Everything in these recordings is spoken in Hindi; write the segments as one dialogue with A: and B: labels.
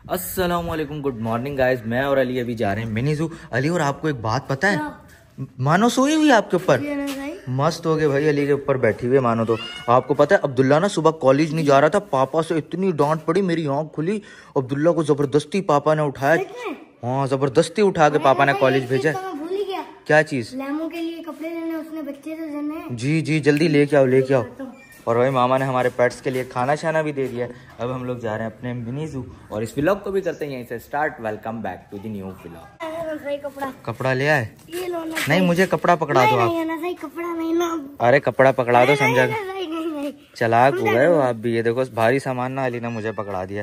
A: अस्सलामुअलैकुम, गुड मॉर्निंग गाइस। मैं और अली अभी जा रहे हैं मिनी जू। अली, और आपको एक बात पता है, मानो सोई हुई आपके ऊपर, मस्त हो गए भाई। अली के ऊपर बैठी हुई है मानो। तो आपको पता है अब्दुल्ला ना सुबह कॉलेज नहीं जा रहा था, पापा से इतनी डांट पड़ी, मेरी आंख खुली। अब्दुल्ला को जबरदस्ती पापा ने उठाया, हाँ जबरदस्ती उठा के पापा ने कॉलेज भेजा। क्या चीज? लेमो के लिए कपड़े लेने, उसने बच्चे से देने। जी जी, जल्दी लेके आओ लेके आओ। और भाई मामा ने हमारे पेट्स के लिए खाना शाना भी दे दिया। अब हम लोग जा रहे हैं अपने मिनी जू और इस व्लॉग को भी करते हैं यहीं से start. Welcome back to the new vlog. कपड़ा ले आए? नहीं, मुझे कपड़ा पकड़ा दो आप। कपड़ा नहीं ना। अरे कपड़ा पकड़ा दो, समझा? चलाक हो गए हो आप भी। ये देखो भारी सामान ना अली ने मुझे पकड़ा दिया।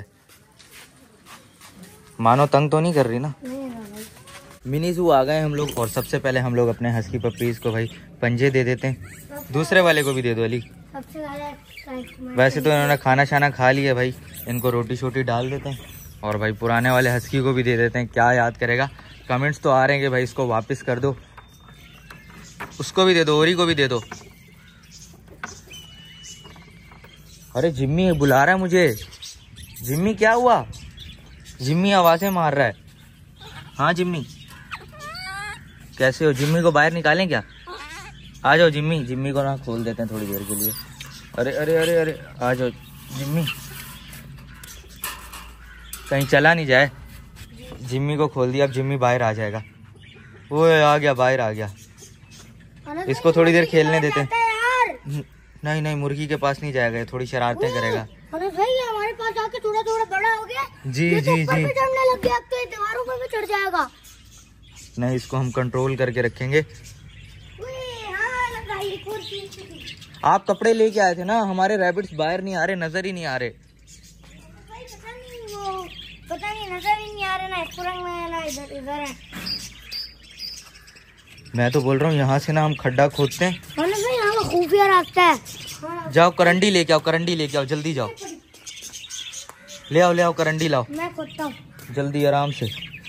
A: मानो तंग तो नहीं कर रही ना? मिनी जू आ गए हम लोग और सबसे पहले हम लोग अपने हस्की पपीज को भाई पंजे दे देते हैं। दूसरे वाले को भी दे दो अली। वैसे तो इन्होंने खाना शाना खा लिया भाई, इनको रोटी शोटी डाल देते हैं। और भाई पुराने वाले हस्की को भी दे देते हैं, क्या याद करेगा। कमेंट्स तो आ रहे हैं कि भाई इसको वापस कर दो, उसको भी दे दो, ओरी को भी दे दो। अरे जिम्मी बुला रहा है मुझे। जिम्मी क्या हुआ? जिम्मी आवाजें मार रहा है। हाँ जिम्मी, कैसे हो? जिम्मी को बाहर निकालें क्या? आ जाओ जिम्मी। जिम्मी को ना खोल देते हैं थोड़ी देर के लिए। अरे अरे अरे अरे, आ जाओ जिम्मी, कहीं चला नहीं जाए। जिम्मी को खोल दिया, अब जिम्मी बाहर आ जाएगा। वो आ गया, बाहर आ गया। इसको थोड़ी देर खेलने देते हैं। नहीं नहीं, मुर्गी के पास नहीं जाएगा, थोड़ी शरारतें करेगा।
B: हमारे पास आके थोड़ा थोड़ा बड़ा हो गया।
A: जी जी जी,
B: चढ़ने लग गया, तो दीवारों पर भी चढ़ जाएगा।
A: नहीं, इसको हम कंट्रोल करके रखेंगे। आप कपड़े लेके आए थे ना, हमारे रैबिट्स बाहर नहीं आ रहे, नजर ही नहीं आ रहे।
B: पता नहीं नजर ही नहीं आ रहे ना, इस रंग में है ना, इधर इधर है।
A: मैं तो बोल रहा हूँ यहाँ से ना हम खड्डा खोदते हैं।
B: भाई खुफिया रास्ता है।
A: जाओ करंडी लेके आओ, करंडी लेके आओ, जल्दी जाओ। ले आओ ले आओ, करंडी लाओ।
B: मैं खोदता हूँ
A: जल्दी आराम से।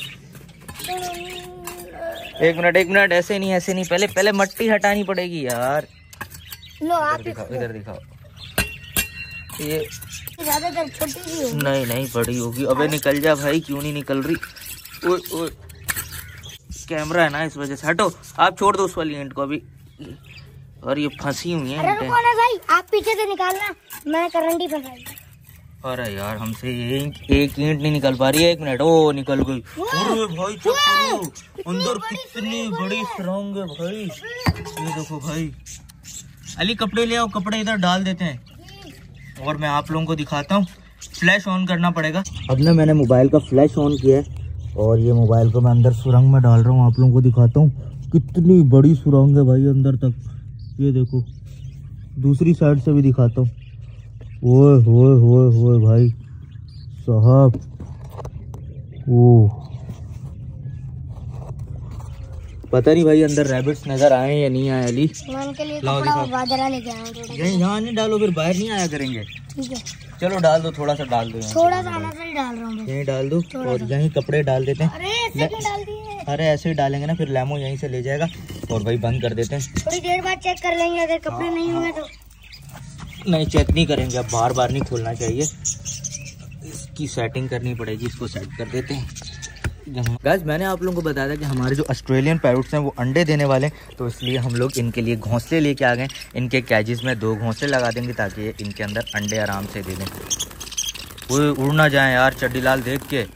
A: एक मिनट, ऐसे नहीं, पहले मट्टी हटानी पड़ेगी यार।
B: लो आप
A: दिखाओ, इधर दिखाओ। ये
B: ज्यादातर छोटी सी होगी।
A: नहीं बड़ी होगी। अबे निकल जा भाई, क्यों नहीं निकल रही? ओए ओए, कैमरा है ना इस वजह से। हटो, आप छोड़ दो उस वाली ईंट को अभी। और ये फंसी हुई है।
B: अरे रुको ना भाई, आप पीछे से निकालना, मैं करंडी फंसाई।
A: अरे यार हमसे एक ईंट नहीं निकल पा रही है। एक मिनट, ओ निकल गई। अरे भाई चेक करो, अंदर कितनी बड़ी सुरंग है भाई। ये देखो भाई। अली कपड़े ले आओ, कपड़े इधर डाल देते हैं और मैं आप लोगों को दिखाता हूँ। फ्लैश ऑन करना पड़ेगा। अब ना मैंने मोबाइल का फ्लैश ऑन किया है और ये मोबाइल को मैं अंदर सुरंग में डाल रहा हूँ। आप लोगों को दिखाता हूँ कितनी बड़ी सुरंग है भाई अंदर तक। ये देखो, दूसरी साइड से भी दिखाता हूँ। ओए होए होए होए भाई साहब, ओह पता नहीं भाई अंदर रैबिट्स नजर आए या नहीं आए। अली
B: लाओ दिखाओ।
A: यहीं यहाँ नहीं डालो, फिर बाहर नहीं आया करेंगे।
B: ठीक है,
A: चलो डाल दो, थोड़ा सा डाल दो,
B: थोड़ा सा अंदर ही डाल रहा हूँ।
A: यहीं डाल दो और यहीं कपड़े डाल देते हैं।
B: अरे ऐसे क्यों डाल दिए?
A: अरे ऐसे ही डालेंगे ना, फिर लेमो यहीं से ले जाएगा। और भाई बंद कर देते हैं,
B: थोड़ी देर बाद चेक कर लेंगे, अगर कपड़े नहीं हुए तो।
A: नहीं चेक नहीं करेंगे, अब बार बार नहीं खोलना चाहिए। इसकी सेटिंग करनी पड़ेगी, इसको सेट कर देते हैं। गाइस मैंने आप लोगों को बताया था कि हमारे जो ऑस्ट्रेलियन पैरोट्स हैं वो अंडे देने वाले हैं, तो इसलिए हम लोग इनके लिए घोंसले लेके आ गए। इनके कैजेस में 2 घोंसले लगा देंगे ताकि इनके अंदर अंडे आराम से दे दें। वो उड़ ना जाए यार, चड्डी लाल देख के।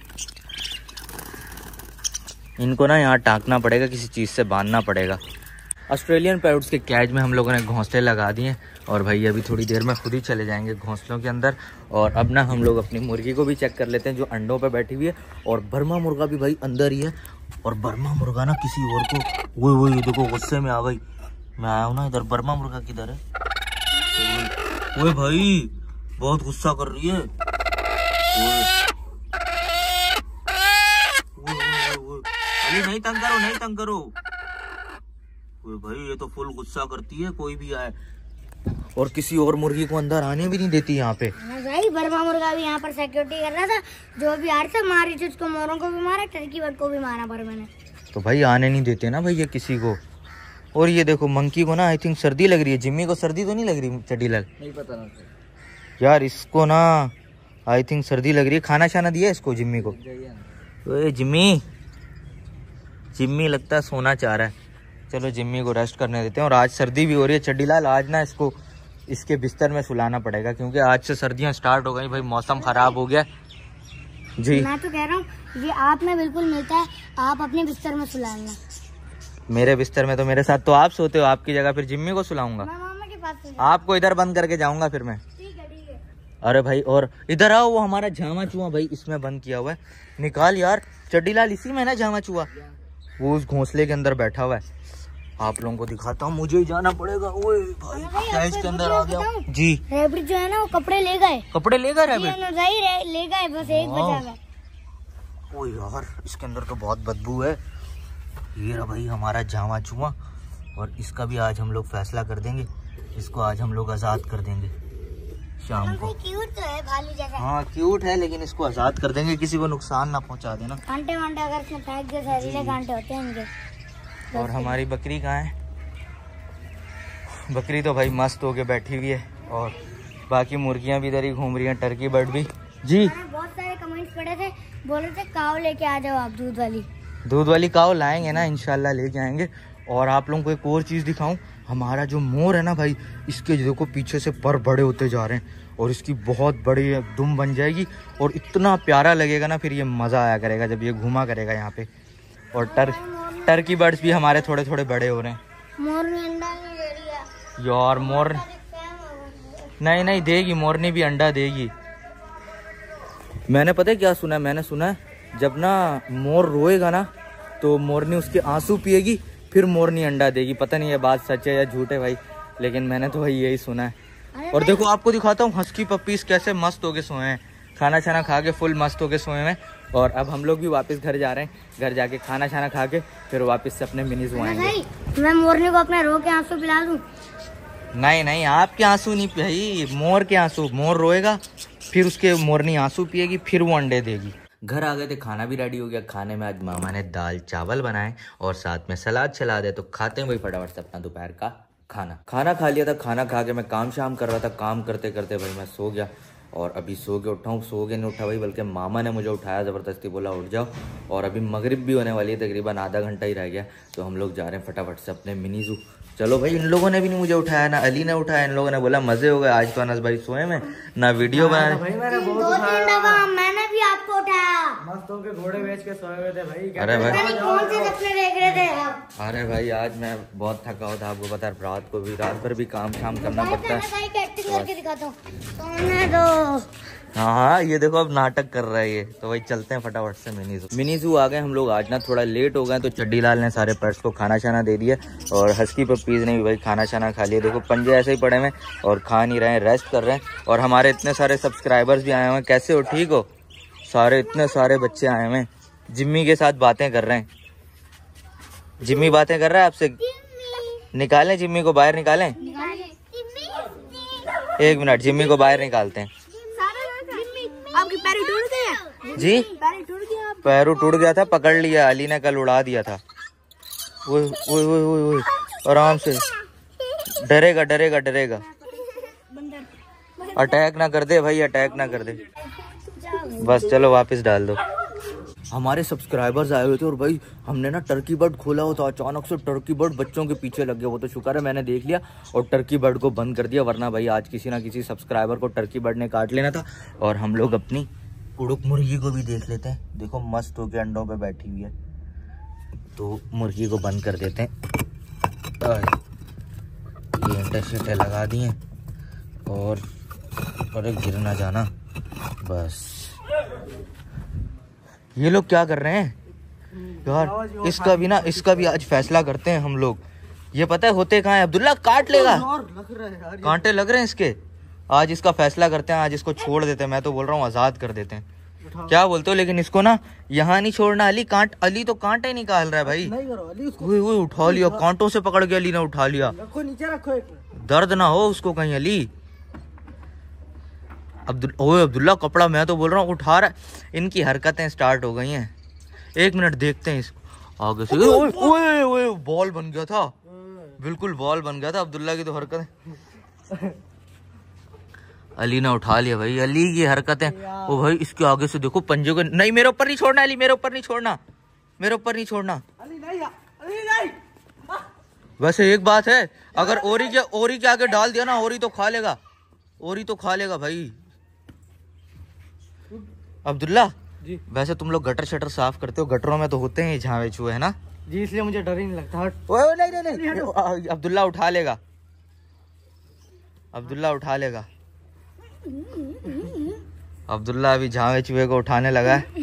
A: इनको ना यहाँ टाँकना पड़ेगा, किसी चीज़ से बांधना पड़ेगा। ऑस्ट्रेलियन पैरोट्स के कैज में हम लोगों ने घोंसले लगा दिए और भाई अभी थोड़ी देर में खुद ही चले जाएंगे घोंसलों के अंदर। और अब ना हम लोग अपनी मुर्गी को भी चेक कर लेते हैं जो अंडों पे बैठी हुई है। और बर्मा मुर्गा भी भाई अंदर ही है। और बर्मा मुर्गा ना किसी और को, वो ये देखो गुस्से में आ गई। मैं आया हूँ ना इधर। बर्मा मुर्गा किधर है? ओए भाई बहुत गुस्सा कर रही है। अरे नहीं तंग करो, नहीं तंग करो। भाई ये तो फुल गुस्सा करती है, कोई भी आए। और किसी और मुर्गी को अंदर आने भी नहीं देती यहाँ पे।
B: भाई बर्मा मुर्गा भी यहाँ पर सिक्योरिटी कर रहा था, जो भी आ रहा था मारी थी उसको, मोरों को भी मारा, टर्की बर्ड को भी मारा बर्मा ने।
A: तो भाई आने नहीं देते ना भाई ये किसी को। और ये देखो मंकी को ना आई थिंक सर्दी लग रही है। जिम्मी को सर्दी तो नहीं लग रही चड्डी लाल?
C: नहीं पता ना
A: यार, इसको ना आई थिंक सर्दी लग रही है। खाना शाना दिया इसको जिम्मी को? ओए जिम्मी, जिम्मी लगता है सोना चाह रहा है। चलो जिम्मी को रेस्ट करने देते हैं। और आज सर्दी भी हो रही है चड्डीलाल, आज ना इसको इसके बिस्तर में सुलाना पड़ेगा क्योंकि आज से सर्दियाँ स्टार्ट हो गई भाई, मौसम खराब हो गया जी।
B: मैं तो कह रहा हूँ ये आप में बिल्कुल मिलता है, आप अपने बिस्तर में सुला लेना।
A: मेरे बिस्तर में तो मेरे साथ तो आप सोते हो, आपकी जगह फिर जिम्मी को सुलाऊंगा।
B: मैं मामा के पास
A: आपको इधर बंद करके जाऊंगा फिर मैं।
B: ठीक है।
A: अरे भाई और इधर आओ, वो हमारा झामा चूहा भाई इसमें बंद किया हुआ है, निकाल यार। चड्डीलाल इसी में ना झामा चूहा, वो उस घोंसले के अंदर बैठा हुआ है। आप लोगों को दिखाता हूँ, मुझे ही जाना पड़ेगा। ओए भाई क्या इसके अंदर आ गया जी।
B: रैबिट जो है ना वो कपड़े ले गए।
A: कपड़े ले गए रैबिट?
B: ले गए, बस एक बचा गया।
A: ओ यार इसके अंदर तो बहुत बदबू है। ये रहा भाई हमारा जामा चूहा, और इसका भी आज हम लोग फैसला कर देंगे। इसको आज हम लोग आजाद कर देंगे शाम को।
B: क्यूट तो है, भालू जैसा।
A: हाँ क्यूट है, लेकिन इसको आजाद कर देंगे, किसी को नुकसान ना पहुंचा देना।
B: कांटे वांटे अगर इसमें फेंक दे, जहरीले कांटे होते हैं इनके।
A: और हमारी बकरी कहाँ है? बकरी तो भाई मस्त होके बैठी हुई है, और बाकी मुर्गियां भी इधर ही घूम रही हैं, टर्की बर्ड भी जी।
B: बहुत सारे कमेंट्स पड़े थे, बोल रहे थे काव लेके आ जाओ आप, दूध वाली काव लाएंगे ना, इंशाल्लाह लेके आएंगे। और आप लोगों को एक और चीज दिखाऊं, हमारा जो मोर है ना भाई, इसके देखो पीछे से पर बड़े होते जा रहे हैं, और इसकी बहुत बड़ी दुम बन जाएगी, और इतना प्यारा लगेगा ना, फिर ये मजा आया करेगा जब ये घूमा करेगा यहाँ पे। और टर्की बर्ड्स भी हमारे थोड़े थोड़े बड़े हो रहे हैं। मोरनी अंडा नहीं दे रही है
A: यार, मोर नहीं देगी, मोरनी भी अंडा देगी। मैंने पता है क्या सुना है? मैंने सुना है जब ना मोर रोएगा ना तो मोरनी उसके आंसू पिएगी, फिर मोरनी अंडा देगी। पता नहीं ये बात सच है या झूठ है भाई, लेकिन मैंने तो भाई यही सुना है। और देखो आपको दिखाता हूँ हस्की पप्पीज कैसे मस्त होके सोए हैं, खाना छाना खा के फुल मस्त होके सोए हैं। और अब हम लोग भी वापस घर जा रहे हैं, घर जाके खाना छाना खा के फिर वापस से अपने मिनी ज़ू आएंगे।
B: मैं मोरनी को अपने रो के आंसू पिला दूं?
A: नहीं आपके आंसू नहीं भाई, मोर के आंसू। मोर रोएगा, फिर उसके मोरनी आंसू पिएगी, फिर वो अंडे देगी। घर आ गए थे, खाना भी रेडी हो गया। खाने में आज मामा ने दाल चावल बनाए और साथ में सलाद चला दे, तो खाते हैं वही फटाफट से अपना दोपहर का खाना खा लिया था। खाना खा के मैं काम शाम कर रहा था, काम करते करते भाई मैं सो गया, और अभी सो के उठा हूँ। सो के नहीं उठा भाई, बल्कि मामा ने मुझे उठाया ज़बरदस्ती, बोला उठ जाओ। और अभी मगरिब भी होने वाली है, तकरीबन आधा घंटा ही रह गया, तो हम लोग जा रहे हैं फटाफट से अपने मिनी ज़ू। चलो भाई, इन लोगों ने भी नहीं मुझे उठाया, ना अली ने उठाया। इन लोगों ने बोला मजे हो गए आज तो, अनस भाई सोए में ना वीडियो बना।
B: मैंने भी आपको उठाया,
C: मस्त होके घोड़े बेच के सोए हुए थे भाई।
A: अरे भाई
B: कौन से सपने देख रहे थे आप?
A: अरे भाई आज मैं बहुत थका हुआ था, आपको पता है। रात भर भी काम शाम करना पड़ता है।
B: एक्टिंग करके दिखाता हूं, सोने दो।
A: हाँ ये देखो अब नाटक कर रहा है ये। तो भाई चलते हैं फटाफट से मिनी ज़ू आ गए हम लोग। आज ना थोड़ा लेट हो गए, तो चड्डीलाल ने सारे पेट्स को खाना शाना दे दिया, और हस्की पप्पीज ने भी भाई खाना शाना खा लिया। देखो पंजे ऐसे ही पड़े हुए और खा नहीं रहे हैं, रेस्ट कर रहे हैं। और हमारे इतने सारे सब्सक्राइबर्स भी आए हुए हैं। कैसे हो, ठीक हो? सारे इतने सारे बच्चे आए हुए हैं, जिम्मी के साथ बातें कर रहे हैं। जिम्मी बातें कर रहा है आपसे, निकालें जिम्मी को बाहर, निकालें? एक मिनट, जिम्मी को बाहर निकालते हैं।
B: आपके पैर टूट गए
A: जी? पैरों टूट गया था, पकड़ लिया, अली ने कल उड़ा दिया था। ओए आराम से, डरेगा। अटैक ना कर दे भाई, अटैक ना कर दे। बस चलो वापस डाल दो। हमारे सब्सक्राइबर्स आए हुए थे, और भाई हमने ना टर्की बर्ड खोला हो, तो अचानक से टर्की बर्ड बच्चों के पीछे लग गया। वो तो शुक्र है मैंने देख लिया और टर्की बर्ड को बंद कर दिया, वरना भाई आज किसी ना किसी सब्सक्राइबर को टर्की बर्ड ने काट लेना था। और हम लोग अपनी कुड़ुक मुर्गी को भी देख लेते हैं। देखो मस्त होके अंडों पे बैठी हुई है, तो मुर्गी को बंद कर देते हैं। ये अंडे शटे लगा दिए, और अरे गिर ना जाना। बस ये लोग क्या कर रहे हैं यार? इसका भी आज फैसला करते हैं हम लोग। ये पता है होते कहाँ है? अब्दुल्ला काट लेगा, कांटे लग रहे हैं इसके। आज इसका फैसला करते हैं, आज इसको छोड़ देते हैं। मैं तो बोल रहा हूँ आजाद कर देते हैं, क्या बोलते हो? लेकिन इसको ना यहाँ नहीं छोड़ना। अली तो कांटे निकाल रहा है भाई। वो उठा लिया, कांटों से पकड़ के अली ने उठा लिया।
C: नीचे रखो,
A: दर्द ना हो उसको कहीं। अली अब्दुल्ला कपड़ा, मैं तो बोल रहा हूँ उठा रहा है। इनकी हरकतें स्टार्ट हो गई हैं। एक मिनट देखते हैं इसको आगे से। ओए बॉल बन गया था, बिल्कुल बॉल बन गया था अब्दुल्ला की तो हरकतें। अली ने उठा लिया भाई। अली की हरकतें, ओ भाई इसके आगे से देखो पंजे को, नहीं मेरे ऊपर नहीं छोड़ना अली, मेरे ऊपर नहीं छोड़ना, मेरे ऊपर नहीं छोड़ना। वैसे एक बात है, अगर ओरी के आगे डाल दिया ना, ओरी तो खा लेगा, ओरी तो खा लेगा भाई। अब्दुल्ला
C: जी,
A: वैसे तुम लोग गटर शटर साफ करते हो, गटरों में तो होते हैं झावे चूहे है ना
C: जी, इसलिए मुझे डर ही नहीं लगता।
A: ओए नहीं, अब्दुल्ला उठा लेगा, अब्दुल्ला उठा लेगा। अब्दुल्ला अभी झावे चूहे को उठाने लगा है।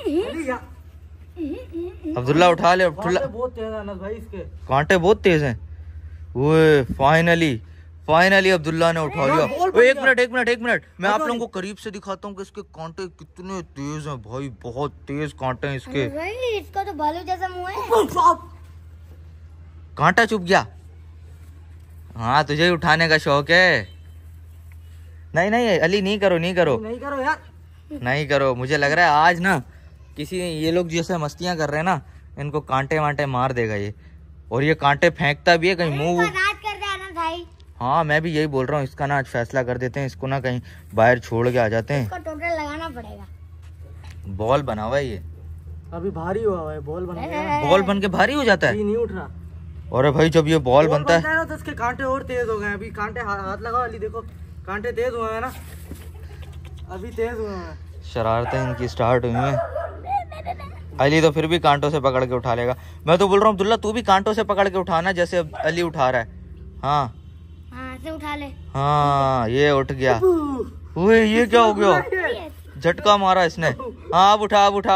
A: अब्दुल्ला उठा ले।
C: बहुत तेज है अनस भाई इसके,
A: कांटे बहुत तेज हैं। ओए फाइनली अब्दुल्ला ने उठा लिया। एक मिनट मैं आप लोगों को करीब से दिखाता हूँ कि इसके कांटे कितने तेज हैं भाई, बहुत तेज कांटे हैं इसके।
B: भाई इसका तो भालू जैसा मुंह है।
A: कांटा चुभ गया। हाँ तुझे ही उठाने का शौक है। नहीं अली नहीं करो
C: यार,
A: नहीं करो। मुझे लग रहा है आज ना किसी ये लोग जैसे मस्तियां कर रहे हैं ना, इनको कांटे वांटे मार देगा ये। और ये कांटे फेंकता भी है कहीं मुंह। हाँ मैं भी यही बोल रहा हूँ, इसका ना आज फैसला कर देते हैं, इसको ना कहीं बाहर छोड़ के आ जाते हैं।
B: इसको टोटल लगाना पड़ेगा।
A: बॉल बना हुआ है ये,
C: अभी भारी हुआ है, बॉल बन गया,
A: बॉल बन के भारी हो जाता है।
C: नहीं उठ रहा।
A: और भाई जब ये बॉल बनता है
C: ना तो इसके कांटे और तेज हो गए। अभी कांटे हाथ लगाओ अली, देखो कांटे तेज हुए हैं ना, अभी तेज हुए हैं।
A: शरारतें इनकी स्टार्ट हुई हैं। अली तो फिर भी कांटों से पकड़ के उठा लेगा। मैं तो बोल रहा हूँ अब्दुल्ला तू भी कांटों से पकड़ के उठाना जैसे अली उठा रहा है। हाँ
B: से उठा ले।
A: हाँ ये उठ गया। ओए ये क्या हो गया, झटका मारा इसने। हाँ अब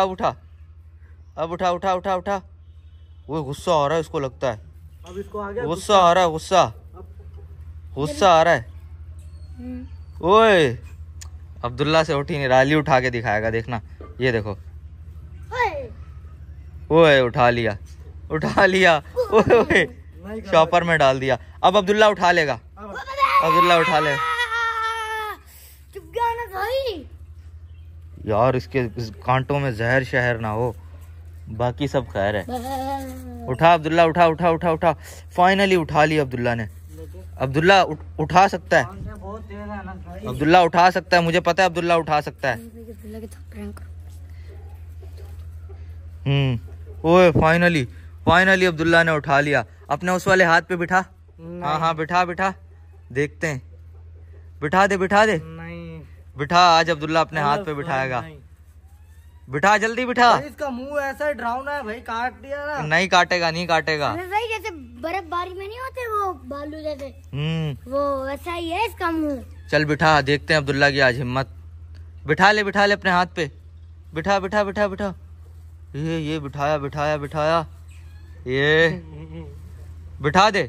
A: उठा। वो गुस्सा आ रहा है इसको, लगता है
C: अब इसको आ गया
A: गुस्सा आ रहा है, गुस्सा आ रहा है। ओए अब्दुल्ला से उठी नहीं रहा, अली उठा के दिखाएगा, देखना ये देखो। ओए उठा लिया। ओए शॉपर में डाल दिया। अब अब्दुल्ला उठा लेगा, अब्दुल्ला उठा ले।
B: चुप गया ना भाई।
A: यार इसके कांटों में जहर शहर ना हो, बाकी सब खैर है। उठा अब्दुल्ला, उठा। फाइनली उठा लिया अब्दुल्ला ने। अब्दुल्ला उठा सकता है,
C: बहुत तेज है अनस भाई।
A: अब्दुल्ला उठा सकता है, मुझे पता है अब्दुल्ला उठा सकता है। ओए फाइनली अब्दुल्ला ने उठा लिया। अपने उस वाले हाथ पे बिठा। हाँ बिठा, देखते हैं। बिठा दे
C: नहीं
A: बिठा। आज अब्दुल्ला अपने हाथ पे बिठाएगा। बिठा, जल्दी बिठा।
C: इसका मुंह ऐसा डरावना है भाई, काट दिया ना।
A: नहीं काटेगा।
B: भाई जैसे बर्फबारी में नहीं होते वो भालू जैसे, वो वैसा ही है इसका मुंह।
A: चल बिठा, देखते हैं अब्दुल्ला की आज हिम्मत। बिठा ले अपने हाथ पे। बिठा। ये बिठाया। ये बिठा दे।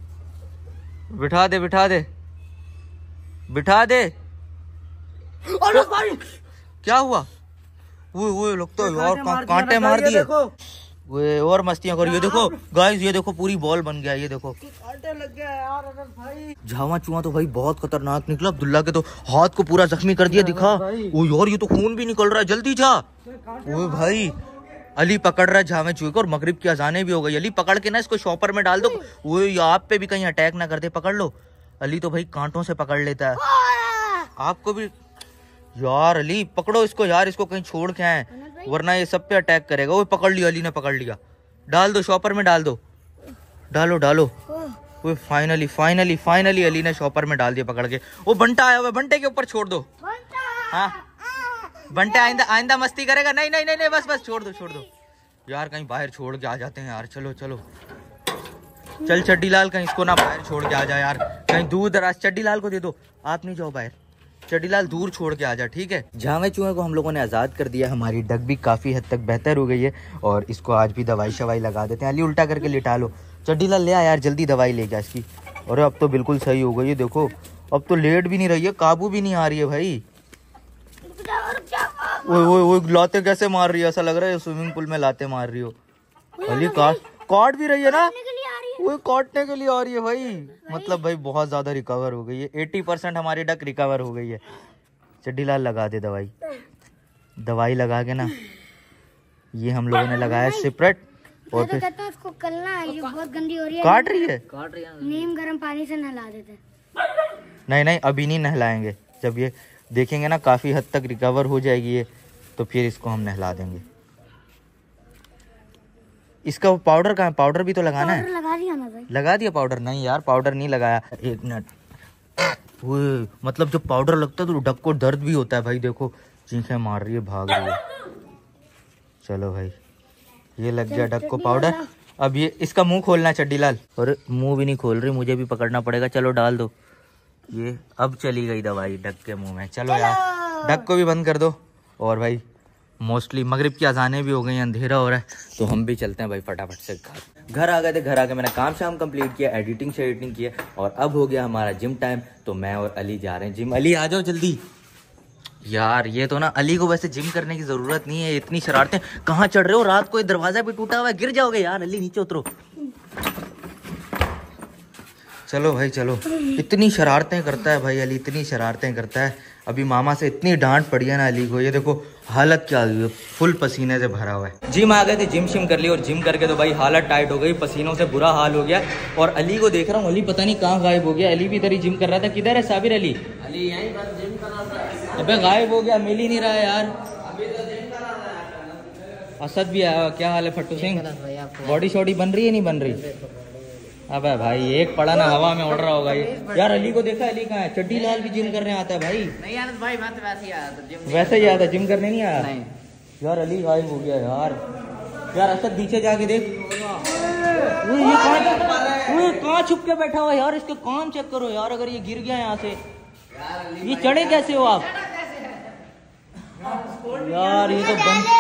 C: अनस भाई
A: क्या हुआ? वो लगता है यार कांटे मार दिए। वो और मस्तियां कर। ये देखो गाइस, ये देखो पूरी बॉल बन गया। ये देखो
C: कांटे लग गया यार अनस भाई।
A: झावा चुहा तो भाई बहुत खतरनाक निकला। अब्दुल्ला के तो हाथ को पूरा जख्मी कर दिया, दिखा। वो यार ये तो खून भी निकल रहा है, जल्दी जा। वो भाई अली पकड़ रहा है झावे चूहे को, और मगरिब की अजानें भी हो गई। अली पकड़ के ना इसको शॉपर में डाल दो, वो आप पे भी कहीं अटैक ना कर दे। पकड़ लो। अली तो भाई कांटों से पकड़ लेता है, आपको भी। यार अली पकड़ो इसको यार, इसको कहीं छोड़ के आए, वरना ये सब पे अटैक करेगा। वो पकड़ लिया, अली ने पकड़ लिया। डाल दो शॉपर में, डाल दो। डालो। वो फाइनली अली ने शॉपर में डाल दिया पकड़ के। वो बंटा आया हुआ, बंटे के ऊपर छोड़ दो। हाँ बंटे आइंदा मस्ती करेगा। नहीं बस छोड़ दो यार, कहीं बाहर छोड़ के आ जाते हैं यार। चलो चल चड्डी लाल, कहीं इसको ना बाहर छोड़ के आ जाए यार, कहीं दूर दराज। चड्डी लाल को दे दो, आप नहीं जाओ बाहर। चड्डी लाल दूर छोड़ के आ जा, ठीक है। झावे चूहे को हम लोगों ने आज़ाद कर दिया। हमारी डग भी काफ़ी हद तक बेहतर हो गई है, और इसको आज भी दवाई शवाई लगा देते हैं। अली उल्टा करके लिटा लो। चड्डी लाल ले आ यार, जल्दी दवाई ले जा इसकी। और अब तो बिल्कुल सही हो गई है, देखो अब तो लेट भी नहीं रही है, काबू भी नहीं आ रही है भाई। वो लाते कैसे मार रही है, ऐसा लग रहा है स्विमिंग पूल में लाते मार रही हो। अली काट भी रही है ना, वो काटने के लिए आ रही है भाई। मतलब भाई बहुत ज्यादा रिकवर हो गई है, 80% हमारी डक रिकवर हो गई है। चड्डी लाल लगा दे दवाई लगा के ना, ये हम लोगों ने लगाया सेपरेट। और फिर
B: उसको करना है, ये बहुत गंदी हो रही है।
A: काट रही है।
B: नीम गर्म पानी से नहला देते।
A: नहीं अभी नहीं नहलाएंगे, जब ये देखेंगे ना काफ़ी हद तक रिकवर हो जाएगी ये, तो फिर इसको हम नहला देंगे। इसका वो पाउडर कहाँ है? पाउडर भी तो लगाना है।
B: लगा दिया ना भाई?
A: लगा दिया पाउडर? नहीं यार पाउडर नहीं लगाया। एक मिनट, वो मतलब जब पाउडर लगता है तो डक को दर्द भी होता है भाई। देखो चीखें मार रही है, भाग रही है। चलो भाई ये लग गया डक को पाउडर। अब ये इसका मुंह खोलना चड्डी लाल। और मुंह भी नहीं खोल रही, मुझे भी पकड़ना पड़ेगा। चलो डाल दो ये। अब चली गई दवाई डक के मुंह में। चलो यार डक को भी बंद कर दो। और भाई मोस्टली मगरिब की अजानें भी हो गई, अंधेरा हो रहा है, तो हम भी चलते हैं भाई फटाफट से घर आ गए थे। घर आके मैंने काम शाम कंप्लीट किया, एडिटिंग शेडिटिंग किया, और अब हो गया हमारा जिम टाइम। तो मैं और अली जा रहे हैं जिम। अली आ जाओ जल्दी। यार ये तो ना अली को वैसे जिम करने की जरूरत नहीं है, इतनी शरारतें। कहाँ चढ़ रहे हो? रात को ये दरवाजा भी टूटा हुआ है, गिर जाओगे यार। अली नीचे उतरो। चलो भाई चलो। इतनी शरारतें करता है भाई अली, इतनी शरारतें करता है। अभी मामा से इतनी डांट पड़ी है ना अली को। ये देखो हालत क्या हुई है, फुल पसीने से भरा हुआ है। जिम आ गए थे, जिम शिम कर ली, और जिम करके तो भाई हालत टाइट हो गई, पसीनों से बुरा हाल हो गया। और अली को देख रहा हूँ, अली पता नहीं कहाँ गायब हो गया। अली भी इधर ही जिम कर रहा था। किधर है साबिर अली? अली यहीं पर जिम कर रहा था। अबे गायब हो गया, मिल ही नहीं रहा है यार। असद भी आया। क्या हाल है फट्टू सिंह? बॉडी शॉडी बन रही है नहीं बन रही? अबे भाई एक पड़ा ना हवा में उड़ रहा होगा ये। यार अली को देखा? अली कहाँ है? चड्डी लाल भी जिम करने आता है भाई।
C: नहीं यार भाई मैं तो वैसे ही आया था जिम।
A: वैसे ही आया था, जिम करने नहीं आया?
C: नहीं
A: यार अली गायब हो गया यार। यार असद नीचे जाके देख। ये कहाँ छुप के बैठा हुआ यार? इसके काम चेक करो यार। अगर ये गिर गया यहाँ से, ये चढ़े कैसे हो आप यार? ये तो बंद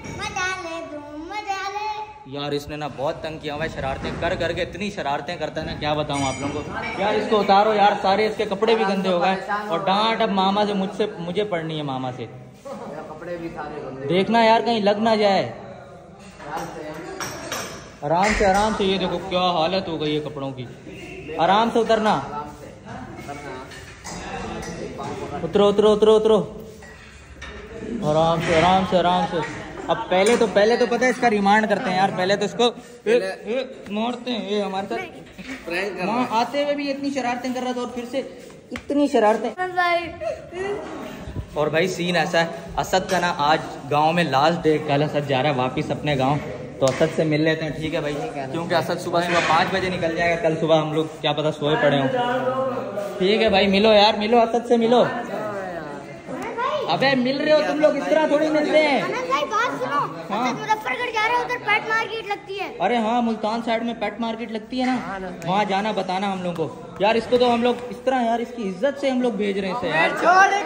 A: यार। इसने ना बहुत तंग किया हुआ है, शरारतें कर करके इतनी शरारतें करता है ना, क्या बताऊं आप लोगों को। यार इसको उतारो यार, सारे इसके कपड़े भी गंदे हो गए। और डांट अब मामा से मुझे पड़नी है, मामा से।
C: कपड़े भी सारे बंदे।
A: देखना यार कहीं लग ना जाए। आराम से। ये देखो क्या हालत हो गई है कपड़ों की। आराम से उतरना। उतरो। आराम से। अब पहले तो पता है इसका रिमांड करते हैं यार। पहले तो इसको मारते हैं। ये हमारे साथ वहाँ आते हुए भी इतनी शरारतें कर रहा था, और फिर से इतनी शरारतें। और भाई सीन ऐसा है, असद का ना आज गांव में लास्ट डे। कल असद जा रहा है वापिस अपने गांव, तो असद से मिल लेते हैं। ठीक है भाई, क्योंकि असद सुबह 5 बजे निकल जाएगा। कल सुबह हम लोग क्या पता सोए पड़े हों। ठीक है भाई, मिलो यार, मिलो असद से मिलो। अबे मिल रहे हो तुम लोग, इस तरह थोड़ी मिलते हैं।
B: बात सुनो,
A: हाँ।
B: मुजफ्फरगढ़ जा रहे हो, उधर पेट मार्केट लगती है।
A: अरे हाँ, मुल्तान साइड में पेट मार्केट लगती है ना, वहाँ जाना, बताना हम लोग को यार। इसको तो हम लोग इस तरह यार, इसकी इज्जत से हम लोग भेज रहे हैं इसे यार।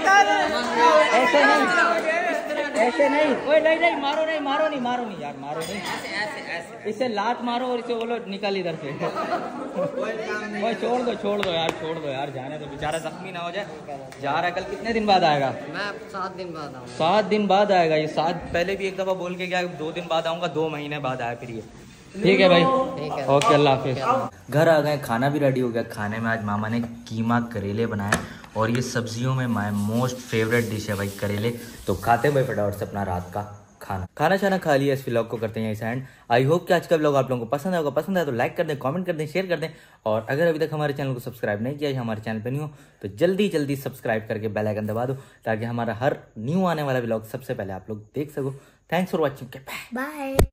A: ऐसे नहीं। ओए नहीं, मारो नहीं यार, मारो नहीं। इसे लात मारो और इसे बोलो निकल इधर से। ओए छोड़ दो यार, जाने तो, बेचारा जख्मी ना हो जाए। जा रहा है, कल कितने दिन बाद आएगा?
C: मैं 7 दिन बाद आऊँगा।
A: 7 दिन बाद आएगा ये। 7 पहले भी एक दफा बोल के गया 2 दिन बाद आऊंगा, 2 महीने बाद आया फिर ये। ठीक है भाई, ओके, अल्लाह हाफिज। घर आ गए, खाना भी रेडी हो गया। खाने में आज मामा ने कीमा करेले बनाए, और ये सब्जियों में माय मोस्ट फेवरेट डिश है भाई करेले। तो खाते हैं भाई फटाफट से अपना रात का खाना शाना खा लिया। इस व्लॉग को करते हैं यहीं एंड। आई होप कि आज का व्लॉग आप लोगों को पसंद आएगा। पसंद आया तो लाइक कर दें, कमेंट कर दें, शेयर कर दें। और अगर अभी तक हमारे चैनल को सब्सक्राइब नहीं किया या हमारे चैनल पर नहीं हो, तो जल्दी सब्सक्राइब करके बेल आइकन दबा दो, ताकि हमारा हर न्यू आने वाला व्लॉग सबसे पहले आप लोग देख सको। Thanks for watching, bye.